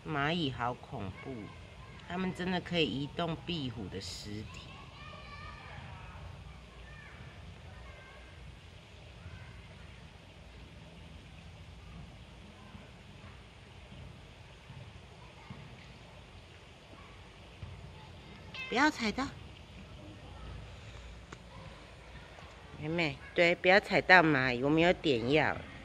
蚂蚁好恐怖，它们真的可以移动壁虎的尸体。不要踩到，妹妹，对，不要踩到蚂蚁，我们有点药。